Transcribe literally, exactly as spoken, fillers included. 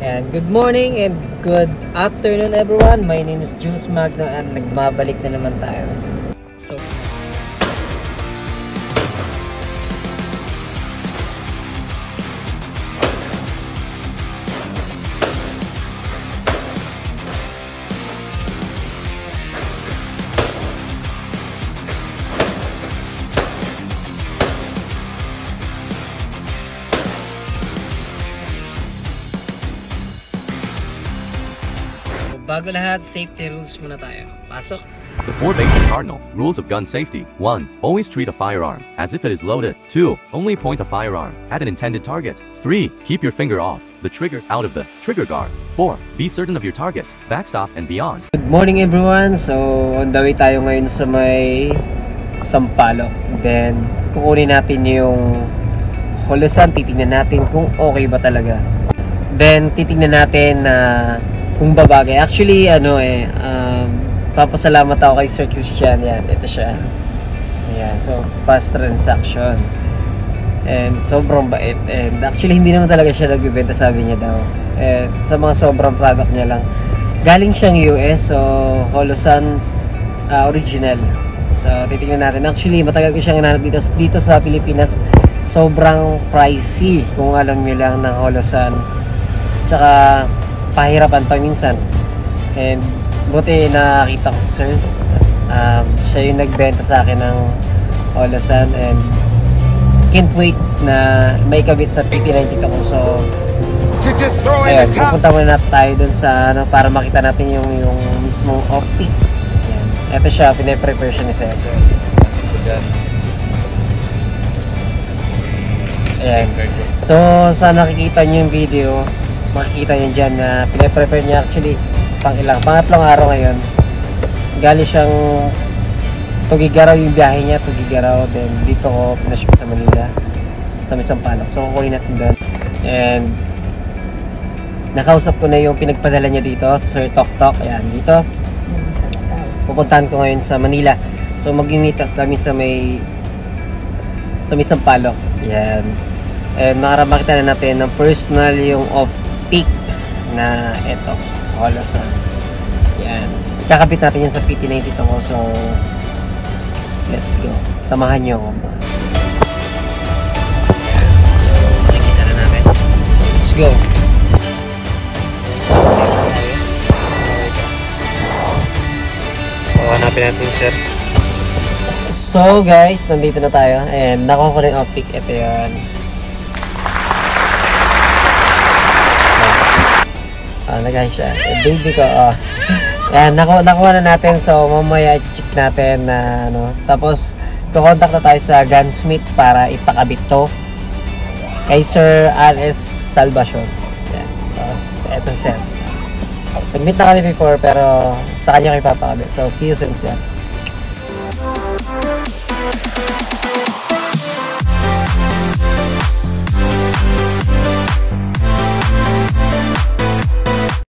And good morning and good afternoon everyone. My name is Juice Magno at nagbabalik na naman tayo. So bago lahat, safety rules muna tayo. Pasok! The four basic cardinal rules of gun safety. one. Always treat a firearm as if it is loaded. two. Only point a firearm at an intended target. three. Keep your finger off the trigger out of the trigger guard. four. Be certain of your target, backstop, and beyond. Good morning everyone! So, on the way tayo ngayon sa may Sampaloc. Then, kukunin natin yung Holosun. Titignan natin kung okay ba talaga. Then, titignan natin na uh, kung babagay. Actually, ano eh, um, papasalamat ako kay Sir Christian. Yan, ito siya. Ayan, so, fast transaction. And sobrang bait. And actually, hindi naman talaga siya nagbibenta, sabi niya daw. And sa mga sobrang product niya lang. Galing siyang U S, so, Holosun uh, original. So, titignan natin. Actually, matagal ko siyang hinahanap dito, dito sa Pilipinas. Sobrang pricey, kung alam niyo lang, ng Holosun. Tsaka, pahirapan pa minsan. And buti nakita ko si Sir, um, siya yung nagbenta sa akin ng Holosun and can't wait na may kabit sa P T ninety-two ko. So ayun, pupunta muna natin tayo dun sa ano, para makita natin yung yung mismong optic. Ayan. Ito siya, pinaprepare siya ni Sir. Ayan. So sa nakikita nyo yung video, makikita nyo dyan na pinaprepare niya actually pang ilang, pangatlong araw ngayon. Gali siyang Tugigaraw yung biyahe niya, Tugigaraw, then dito ko pinaship sa Manila sa may Sampaloc. So kukunin natin doon. And nakausap ko na yung pinagpadala niya dito sa Sir Tok Tok. Ayan, dito pupuntahan ko ngayon sa Manila. So mag-meet up kami sa may sa may Sampaloc. Ayan. And makita na natin ng personal yung off peak na eto, Holosun. Yan. Kakabit natin yan sa P T ninety-two ko. So, let's go. Samahan nyo ako. Yan. So, makikita na natin. Let's go. So, hanapin natin sir. So, guys, nandito na tayo. And nakuha ko na yung optic. Ito yan. Ah, nagay siya. Eh, baby ko, oh. Yan, naku nakuha na natin. So, mamaya check natin na, ano. Tapos, kukontak na tayo sa gunsmith para ipakabit to kay Sir Alex Salvacion. Yan. Tapos, eto sir. Nag-meet na kami before, pero sa kanya ko ipapakabit. So, see you soon, sir.